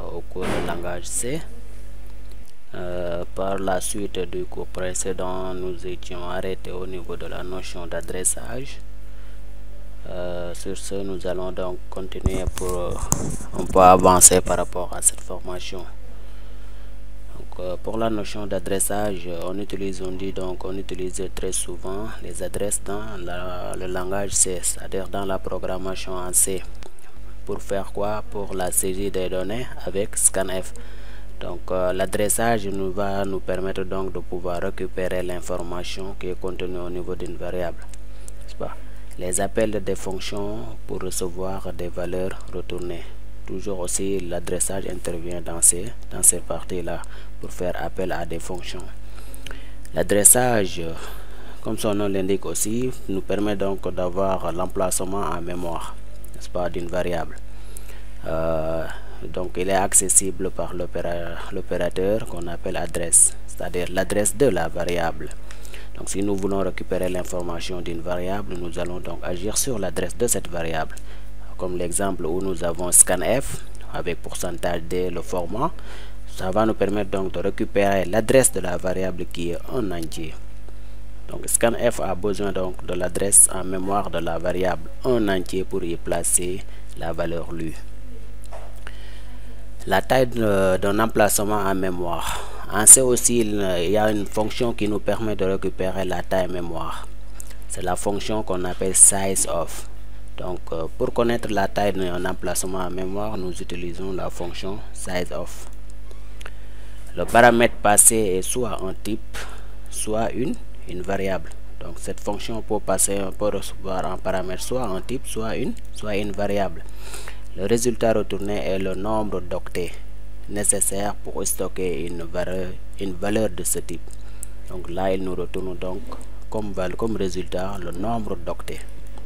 au cours du langage C. Par la suite du cours précédent, nous étions arrêtés au niveau de la notion d'adressage. Sur ce, nous allons donc continuer pour un peu avancer par rapport à cette formation. Donc, pour la notion d'adressage, on utilise très souvent les adresses dans le langage C, c'est-à-dire dans la programmation en C. Pour faire quoi? Pour la saisie des données avec scanf. Donc l'adressage va nous permettre donc de pouvoir récupérer l'information qui est contenue au niveau d'une variable, n'est-ce pas? Les appels des fonctions pour recevoir des valeurs retournées. Toujours aussi l'adressage intervient dans ces parties-là pour faire appel à des fonctions. L'adressage, comme son nom l'indique aussi, nous permet donc d'avoir l'emplacement en mémoire, n'est-ce pas, d'une variable. Donc il est accessible par l'opérateur qu'on appelle adresse, c'est-à-dire l'adresse de la variable. Donc si nous voulons récupérer l'information d'une variable, nous allons donc agir sur l'adresse de cette variable. Comme l'exemple où nous avons scanf avec %d le format, ça va nous permettre donc de récupérer l'adresse de la variable qui est en entier. Donc scanf a besoin donc de l'adresse en mémoire de la variable en entier pour y placer la valeur lue. La taille d'un emplacement en mémoire. En C aussi, il y a une fonction qui nous permet de récupérer la taille mémoire. C'est la fonction qu'on appelle sizeOf. Donc, pour connaître la taille d'un emplacement en mémoire, nous utilisons la fonction sizeOf. Le paramètre passé est soit un type, soit une variable. Donc, cette fonction peut recevoir un paramètre soit un type, soit une variable. Le résultat retourné est le nombre d'octets nécessaire pour stocker une valeur de ce type. Donc là, il nous retourne donc comme résultat le nombre d'octets.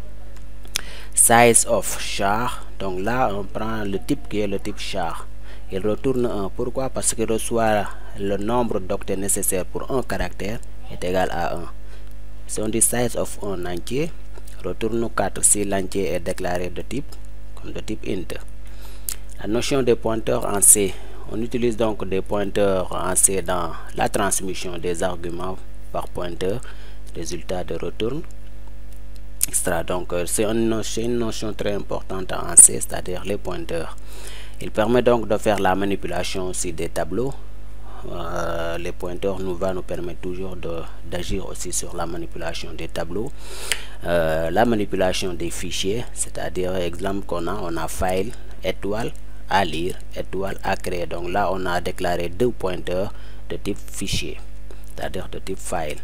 SizeOf char. Donc là, on prend le type qui est le type char. Il retourne 1. Pourquoi? Parce qu'il reçoit le nombre d'octets nécessaires pour un caractère est égal à 1. Si on dit sizeOf un entier, retourne 4 si l'entier est déclaré de type int. La notion des pointeurs en C. On utilise donc des pointeurs en C dans la transmission des arguments par pointeur, résultat de retourne, etc. Donc c'est une notion très importante en C, c'est-à-dire les pointeurs. Il permet donc de faire la manipulation aussi des tableaux. Les pointeurs va nous permettre toujours d'agir aussi sur la manipulation des tableaux, la manipulation des fichiers, c'est-à-dire exemple on a file étoile à lire étoile à créer. Donc là on a déclaré deux pointeurs de type fichier, c'est-à-dire de type file.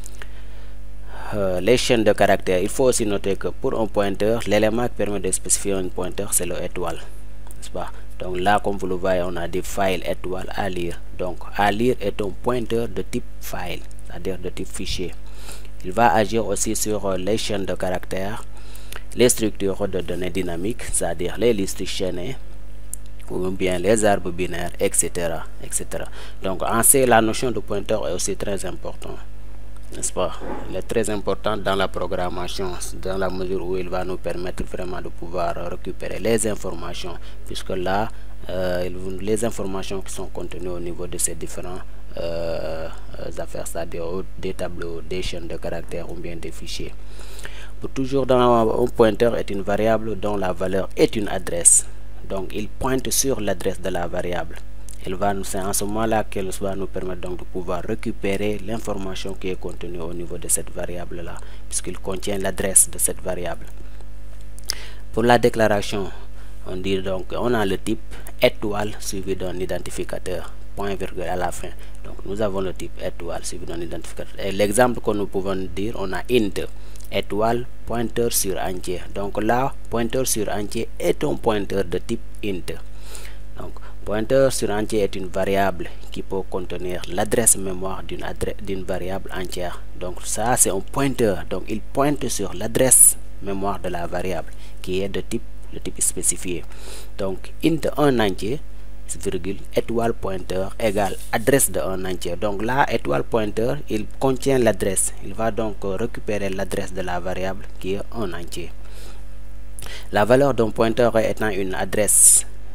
Les chaînes de caractères, il faut aussi noter que pour un pointeur, l'élément qui permet de spécifier un pointeur c'est le étoile, n'est-ce pas? Donc là, comme vous le voyez, on a des files étoiles à lire. Donc à lire est un pointeur de type file, c'est-à-dire de type fichier. Il va agir aussi sur les chaînes de caractères, les structures de données dynamiques, c'est-à-dire les listes chaînées, ou bien les arbres binaires, etc., etc. Donc en C, la notion de pointeur est aussi très importante, n'est-ce pas? Il est très important dans la programmation, dans la mesure où il va nous permettre vraiment de pouvoir récupérer les informations, puisque là, les informations qui sont contenues au niveau de ces différents affaires, c'est-à-dire des tableaux, des chaînes de caractères ou bien des fichiers. Pour toujours, un pointeur est une variable dont la valeur est une adresse. Donc il pointe sur l'adresse de la variable. C'est en ce moment-là qu'elle va nous permettre donc de pouvoir récupérer l'information qui est contenue au niveau de cette variable-là, puisqu'il contient l'adresse de cette variable. Pour la déclaration, on dit donc on a le type étoile suivi d'un identificateur, point virgule à la fin. Donc nous avons le type étoile suivi d'un identificateur. Et l'exemple que nous pouvons dire, on a int étoile pointeur sur entier. Donc là, pointeur sur entier est un pointeur de type int. Donc pointeur sur entier est une variable qui peut contenir l'adresse mémoire d'une variable entière. Donc ça c'est un pointeur. Donc il pointe sur l'adresse mémoire de la variable qui est de type spécifié. Donc int un entier virgule étoile pointeur égale adresse de un entier. Donc là, étoile pointeur, il contient l'adresse. Il va donc récupérer l'adresse de la variable qui est un entier. La valeur d'un pointeur étant une adresse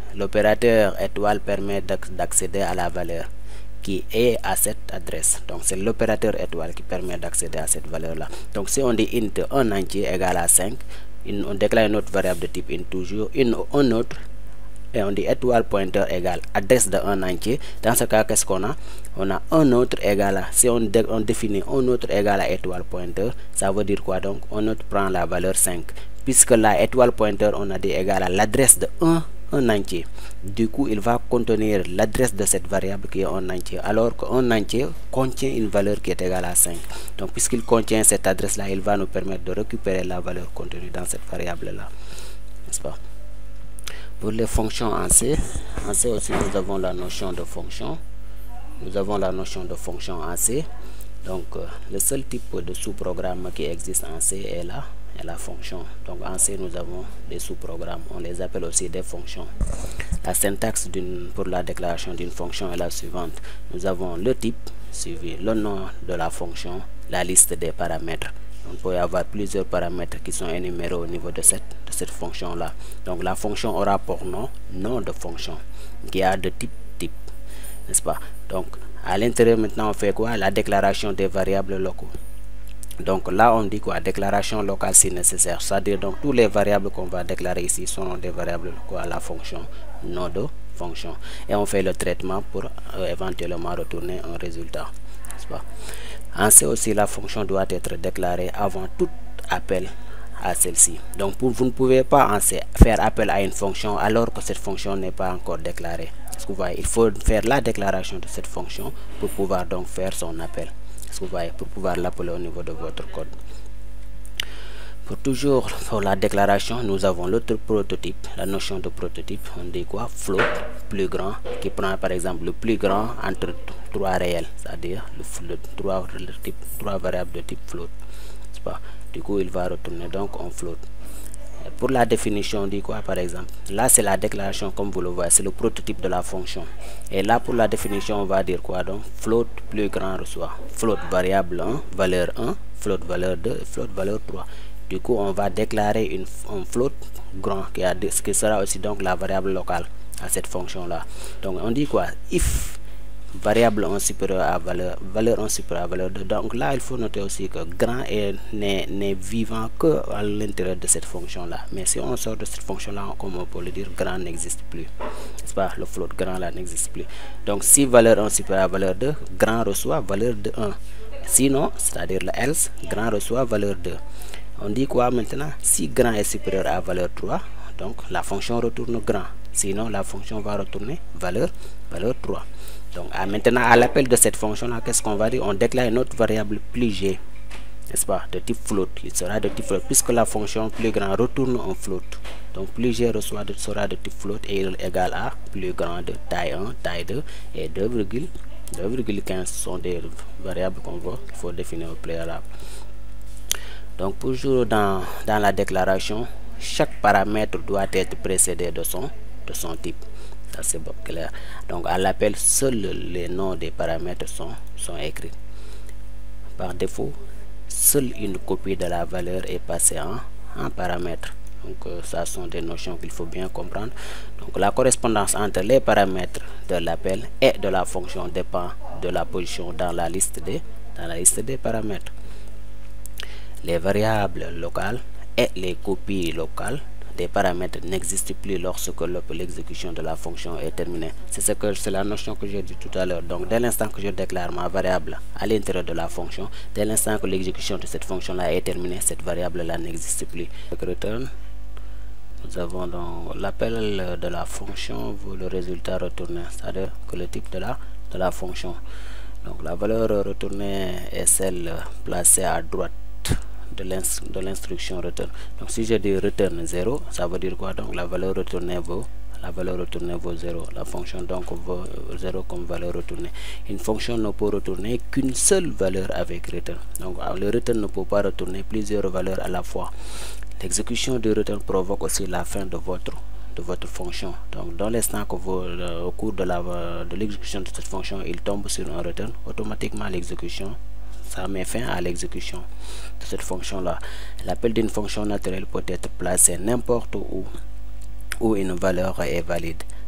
l'opérateur étoile permet d'accéder à la valeur qui est à cette adresse. Donc c'est l'opérateur étoile qui permet d'accéder à cette valeur là. Donc si on dit int un entier égale à 5, on déclare une autre variable de type int toujours, un autre, et on dit étoile pointeur égale adresse de un entier. Dans ce cas, qu'est-ce qu'on a? On a un autre égal à, si on définit un autre égal à étoile pointeur, ça veut dire quoi? Donc un autre prend la valeur 5, puisque la étoile pointeur on a dit égal à l'adresse de un entier. Du coup il va contenir l'adresse de cette variable qui est un entier, alors qu'un entier contient une valeur qui est égale à 5. Donc puisqu'il contient cette adresse là, il va nous permettre de récupérer la valeur contenue dans cette variable là, n'est-ce pas? Pour les fonctions en C aussi nous avons la notion de fonction. Nous avons la notion de fonction en C. Donc le seul type de sous-programme qui existe en C est la fonction. Donc en C nous avons des sous-programmes, on les appelle aussi des fonctions. La syntaxe pour la déclaration d'une fonction est la suivante. Nous avons le type suivi le nom de la fonction, la liste des paramètres. On peut y avoir plusieurs paramètres qui sont énumérés au niveau de cette fonction là. Donc la fonction aura pour nom de fonction qui a de type, n'est-ce pas? Donc à l'intérieur maintenant on fait quoi? La déclaration des variables locaux. Donc là on dit quoi? Déclaration locale si nécessaire, c'est-à-dire donc tous les variables qu'on va déclarer ici sont des variables quoi? La fonction nom de fonction, et on fait le traitement pour éventuellement retourner un résultat, n'est-ce pas? En C aussi, la fonction doit être déclarée avant tout appel à celle-ci. Donc vous ne pouvez pas en C faire appel à une fonction alors que cette fonction n'est pas encore déclarée. Est-ce que vous voyez? Il faut faire la déclaration de cette fonction pour pouvoir donc faire son appel. Est-ce que vous voyez? Pour pouvoir l'appeler au niveau de votre code. Pour la déclaration, nous avons l'autre prototype, la notion de prototype. On dit quoi? Float plus grand, qui prend par exemple le plus grand entre trois réels, c'est-à-dire trois variables de type float, n'est-ce pas? Du coup il va retourner donc un float. Et pour la définition on dit quoi par exemple? Là c'est la déclaration, comme vous le voyez, c'est le prototype de la fonction. Et là pour la définition on va dire quoi? Donc float plus grand reçoit float variable 1 valeur 1, float valeur 2 et float valeur 3. Du coup on va déclarer un float grand qui sera aussi donc la variable locale à cette fonction là. Donc on dit quoi? If variable 1 supérieur à valeur 1 supérieur à valeur 2. Donc là il faut noter aussi que grand n'est vivant que à l'intérieur de cette fonction là. Mais si on sort de cette fonction là, comme on peut le dire, grand n'existe plus, n'est-ce pas? Le float grand là n'existe plus. Donc si valeur 1 supérieur à valeur 2, grand reçoit valeur de 1. Sinon, c'est-à-dire le else, grand reçoit valeur 2. On dit quoi maintenant? Si grand est supérieur à valeur 3, donc la fonction retourne grand. Sinon la fonction va retourner valeur 3. Donc maintenant à l'appel de cette fonction là, qu'est-ce qu'on va dire? On déclare une autre variable plus g, n'est-ce pas? De type float. Il sera de type float puisque la fonction plus grand retourne un float. Donc plus g sera de type float et il est égal à plus grand de taille 1, taille 2 et 2,15 sont des variables qu'il faut définir au préalable. Donc toujours dans la déclaration, chaque paramètre doit être précédé de son type. Ça c'est bon, clair. Donc à l'appel, seuls les noms des paramètres sont écrits. Par défaut, seule une copie de la valeur est passée en paramètre. Donc ça sont des notions qu'il faut bien comprendre. Donc la correspondance entre les paramètres de l'appel et de la fonction dépend de la position dans la liste des paramètres. Les variables locales et les copies locales des paramètres n'existent plus lorsque l'exécution de la fonction est terminée. C'est la notion que j'ai dit tout à l'heure. Donc dès l'instant que je déclare ma variable à l'intérieur de la fonction, dès l'instant que l'exécution de cette fonction là est terminée, cette variable là n'existe plus. Return, nous avons donc l'appel de la fonction vaut le résultat retourné, c'est-à-dire que le type de la fonction. Donc la valeur retournée est celle placée à droite de l'instruction return. Donc si je dis return 0, ça veut dire quoi? Donc la valeur retournée vaut 0. La fonction donc vaut 0 comme valeur retournée. Une fonction ne peut retourner qu'une seule valeur avec return. Donc le return ne peut pas retourner plusieurs valeurs à la fois. L'exécution du return provoque aussi la fin de votre fonction. Donc dans l'instant que au cours de l'exécution de cette fonction, il tombe sur un return, automatiquement l'exécution, ça met fin à l'exécution de cette fonction là. L'appel d'une fonction naturelle peut être placé n'importe où une valeur est valide.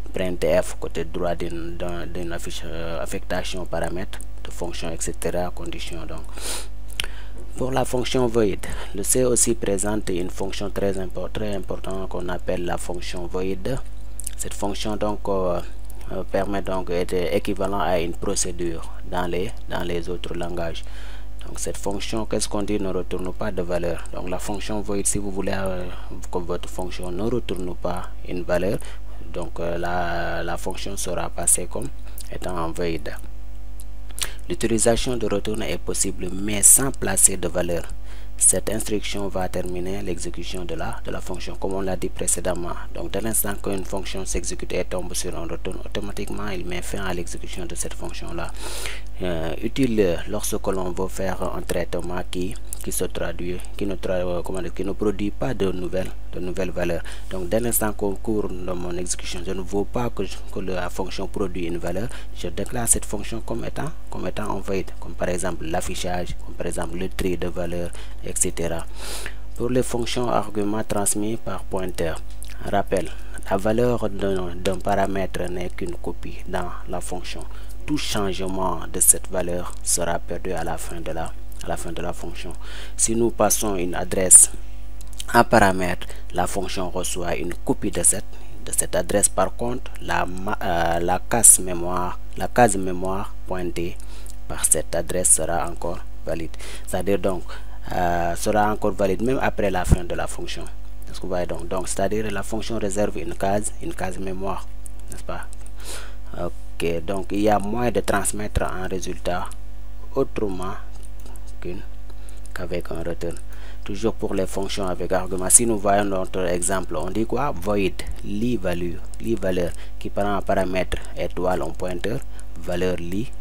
printf côté droit d'une affectation paramètre de fonction, etc. condition. Donc pour la fonction void, le C aussi présente une fonction très importante qu'on appelle la fonction void. Cette fonction donc permet donc d'être équivalent à une procédure dans les autres langages. Donc cette fonction, qu'est-ce qu'on dit, ne retourne pas de valeur. Donc la fonction void, si vous voulez que votre fonction ne retourne pas une valeur, donc la fonction sera passée comme étant en void. L'utilisation de retourne est possible mais sans placer de valeur. Cette instruction va terminer l'exécution de la fonction, comme on l'a dit précédemment. Donc dès l'instant qu'une fonction s'exécute et tombe sur un retourne, automatiquement il met fin à l'exécution de cette fonction là. Utile lorsque l'on veut faire un traitement qui se traduit, qui ne produit pas de nouvelles valeurs. Donc dès l'instant qu'au cours de mon exécution, je ne veux pas que la fonction produit une valeur, je déclare cette fonction comme étant en void, comme par exemple l'affichage, comme par exemple le tri de valeurs, etc. Pour les fonctions arguments transmis par pointeur, rappel, la valeur d'un paramètre n'est qu'une copie dans la fonction. Tout changement de cette valeur sera perdu à la fin de la fonction. Si nous passons une adresse en paramètre, la fonction reçoit une copie de cette adresse. Par contre, la case mémoire pointée par cette adresse sera encore valide. C'est-à-dire donc sera encore valide même après la fin de la fonction. Est-ce que vous voyez donc c'est-à-dire la fonction réserve une case mémoire, n'est-ce pas? Ok, donc il y a moyen de transmettre un résultat autrement qu'avec un return. Toujours pour les fonctions avec argument, si nous voyons notre exemple, on dit quoi? Void valeur qui prend un paramètre étoile en pointeur, valeur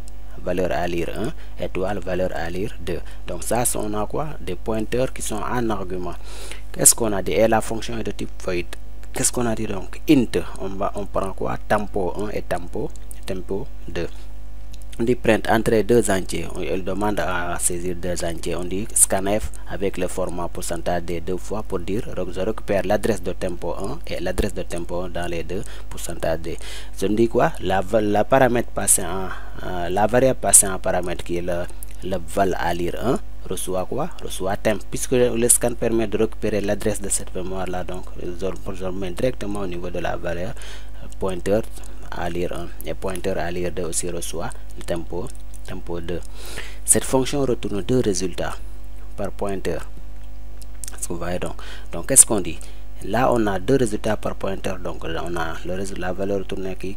à lire 1, étoile, valeur à lire 2. Donc ça, on a quoi? Des pointeurs qui sont en argument. Qu'est-ce qu'on a dit? Et la fonction est de type void. Qu'est-ce qu'on a dit donc? Int, on prend quoi? Tempo 1 et tempo 2. On dit print entrer deux entiers, il demande à saisir deux entiers. On dit scanf avec le format pourcentage des deux fois pour dire je récupère l'adresse de tempo 1 et l'adresse de tempo 1 dans les deux pourcentage des. Je me dis quoi? La variable passée en paramètre qui est le val à lire 1 reçoit quoi? Reçoit temp, puisque le scan permet de récupérer l'adresse de cette mémoire là. Donc je mets directement au niveau de la valeur pointeur à lire 1 et pointeur à lire 2 aussi reçoit le tempo 2. Cette fonction retourne deux résultats par pointeur. Est-ce que vous voyez donc qu'est-ce qu'on dit? Là on a deux résultats par pointeur. Donc là on a la valeur retournée qui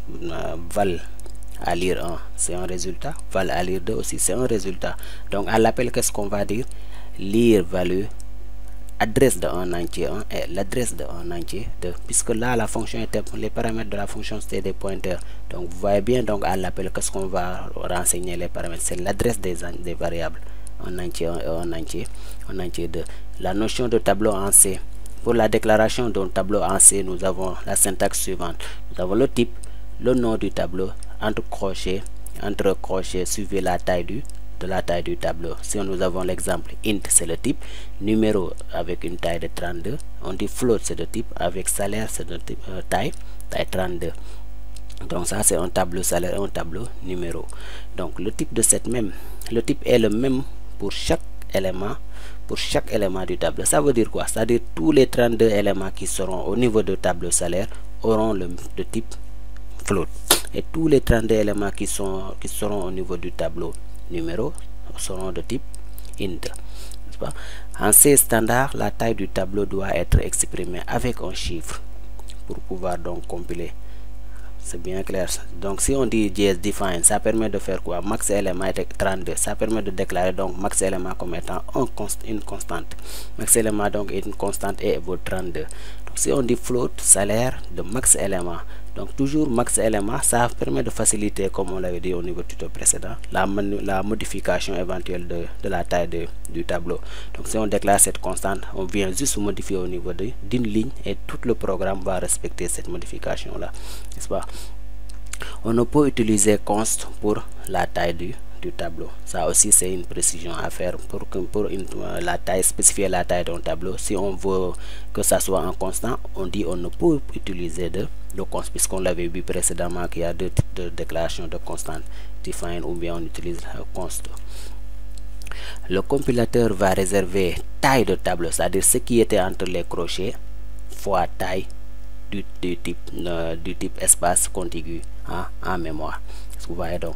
val à lire 1 c'est un résultat, val à lire 2 aussi c'est un résultat. Donc à l'appel, qu'est-ce qu'on va dire? Lire value adresse de un entier 1 et l'adresse de un entier 2, puisque là la fonction était, les paramètres de la fonction c'était des pointeurs. Donc vous voyez bien, donc à l'appel, qu'est-ce qu'on va renseigner? Les paramètres, c'est l'adresse des variables, un entier 1 et un entier 2. La notion de tableau en C. Pour la déclaration d'un tableau en C, nous avons la syntaxe suivante. Nous avons le type, le nom du tableau, entre crochets suivez la taille du tableau. Si nous avons l'exemple int, c'est le type, numéro avec une taille de 32, on dit float, c'est le type, avec salaire, c'est de type taille 32. Donc ça c'est un tableau salaire et un tableau numéro. Donc le type le type est le même pour chaque élément du tableau. Ça veut dire quoi? C'est-à-dire tous les 32 éléments qui seront au niveau du tableau salaire auront le type float, et tous les 32 éléments qui seront au niveau du tableau numéro seront de type int. En C standard, la taille du tableau doit être exprimée avec un chiffre pour pouvoir donc compiler. C'est bien clair. Donc si on dit JSDefine, ça permet de faire quoi? Max élément est 32. Ça permet de déclarer donc max élément comme étant une constante. Max élément donc est une constante et vaut 32. Donc si on dit float salaire de max élément, donc toujours max élément, ça permet de faciliter, comme on l'avait dit au niveau du tuto précédent, la modification éventuelle de la taille du tableau. Donc si on déclare cette constante, on vient juste modifier au niveau d'une ligne et tout le programme va respecter cette modification là, n'est-ce pas? On ne peut utiliser const pour la taille du du tableau. Ça aussi c'est une précision à faire pour la taille, spécifier la taille d'un tableau. Si on veut que ça soit un constant, on dit on ne peut utiliser de const, puisqu'on l'avait vu précédemment qu'il y a deux types de déclaration de constante, define ou bien on utilise const. Le compilateur va réserver taille de tableau, c'est-à-dire ce qui était entre les crochets fois taille du type espace contigu en mémoire. Vous voyez donc.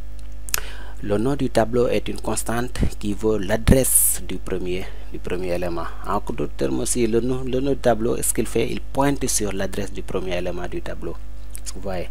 Le nom du tableau est une constante qui vaut l'adresse du premier élément. En d'autres termes aussi, le nom du tableau, ce qu'il fait, il pointe sur l'adresse du premier élément du tableau. Vous voyez.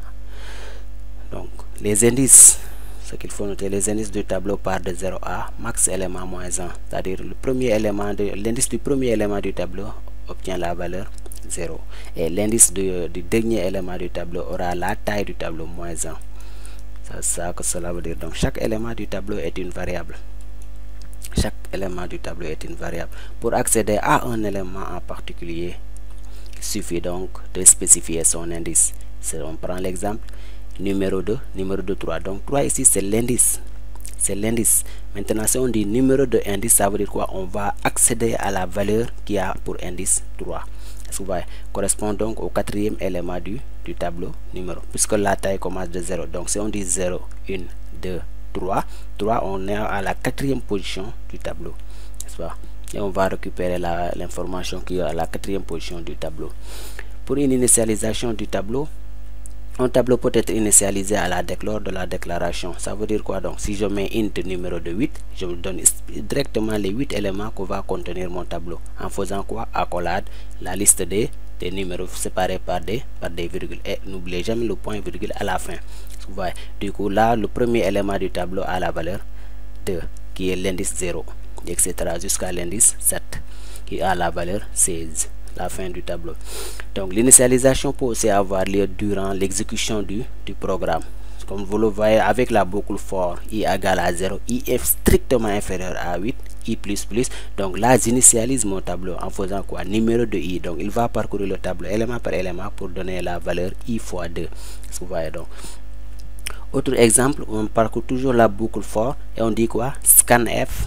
Donc, les indices, ce qu'il faut noter, les indices du tableau partent de 0 à max élément moins 1. C'est-à-dire le premier élément l'indice du premier élément du tableau obtient la valeur 0. Et l'indice du dernier élément du tableau aura la taille du tableau moins 1. C'est ça que cela veut dire. Donc chaque élément du tableau est une variable. Chaque élément du tableau est une variable. Pour accéder à un élément en particulier, il suffit donc de spécifier son indice. On prend l'exemple numéro 2, numéro 2, 3. Donc 3 ici c'est l'indice. C'est l'indice. Maintenant si on dit numéro de indice, ça veut dire quoi? On va accéder à la valeur qui a pour indice 3. Vous voyez, correspond donc au quatrième élément du tableau numéro, puisque la taille commence de 0. Donc si on dit 0, 1, 2, 3, on est à la quatrième position du tableau, n'est-ce pas? Et on va récupérer l'information qui est à la quatrième position du tableau. Pour une initialisation du tableau, un tableau peut être initialisé à lors de la déclaration. Ça veut dire quoi? Donc si je mets int numéro de 8, je me donne directement les 8 éléments que va contenir mon tableau. En faisant quoi? Accolade la liste des numéros séparés par des virgules. Et n'oubliez jamais le point virgule à la fin. Vous voyez. Du coup là, le premier élément du tableau a la valeur 2, qui est l'indice 0, etc. jusqu'à l'indice 7, qui a la valeur 16. La fin du tableau. Donc l'initialisation peut aussi avoir lieu durant l'exécution du programme. Comme vous le voyez avec la boucle for i égale à 0, i est strictement inférieur à 8, i plus plus. Donc là j'initialise mon tableau en faisant quoi? Numéro de i. Donc il va parcourir le tableau élément par élément pour donner la valeur i fois 2. Vous voyez donc. Autre exemple, on parcourt toujours la boucle for et on dit quoi? Scanf.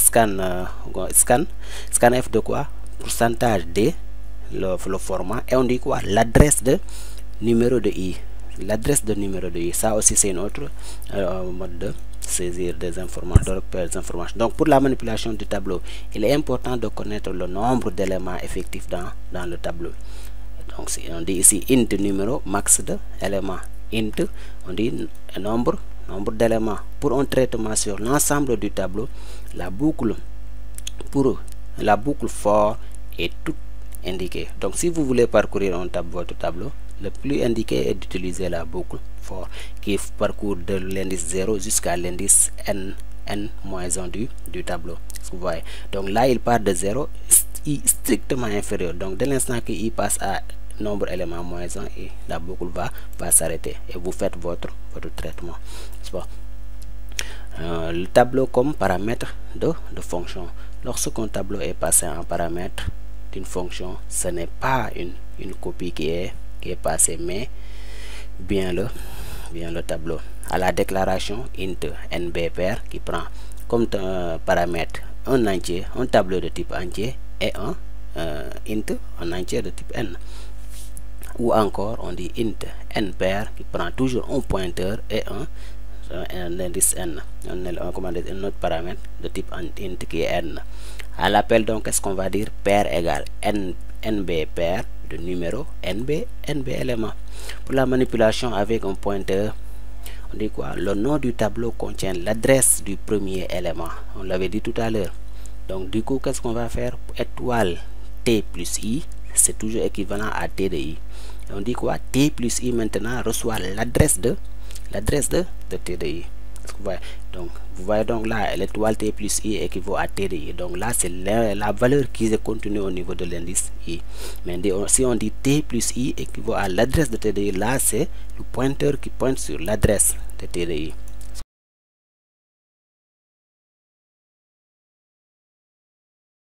Scanf de quoi? Pourcentage d, le format, et on dit quoi? L'adresse de numéro de i. L'adresse de numéro de i. Ça aussi c'est une autre mode de saisir des informations, de repérer des informations. Donc pour la manipulation du tableau, il est important de connaître le nombre d'éléments effectifs dans le tableau. Donc si on dit ici int numéro, max de éléments. Int, on dit nombre d'éléments. Pour un traitement sur l'ensemble du tableau, la boucle for est toute indiquée. Donc si vous voulez parcourir votre tableau, le plus indiqué est d'utiliser la boucle for qui parcourt de l'indice 0 jusqu'à l'indice n-1 du tableau. Vous voyez. Donc là il part de 0, i strictement inférieur. Donc dès l'instant que i passe à nombre élément moins 1, et la boucle va s'arrêter et vous faites votre traitement. Le tableau comme paramètre de fonction. Lorsqu'un tableau est passé en paramètre d'une fonction, ce n'est pas une copie qui est passée, mais bien le tableau. À la déclaration int nbpair qui prend comme paramètre un entier, un tableau de type entier, et un entier de type n. Ou encore on dit int npair qui prend toujours un pointeur et un indice n, un autre paramètre de type int qui est n. À l'appel donc, qu'est-ce qu'on va dire? Pair égale nb pair de numéro nb éléments. Pour la manipulation avec un pointeur, on dit quoi? Le nom du tableau contient l'adresse du premier élément. On l'avait dit tout à l'heure. Donc du coup, qu'est-ce qu'on va faire? Étoile t plus i, c'est toujours équivalent à t de i. Et on dit quoi? T plus i maintenant reçoit l'adresse de t de i. Donc vous voyez donc là l'étoile t plus i équivaut à t de i. Donc là c'est la valeur qui est contenue au niveau de l'indice i. Mais si on dit t plus i équivaut à l'adresse de t de i, là c'est le pointeur qui pointe sur l'adresse de t de i.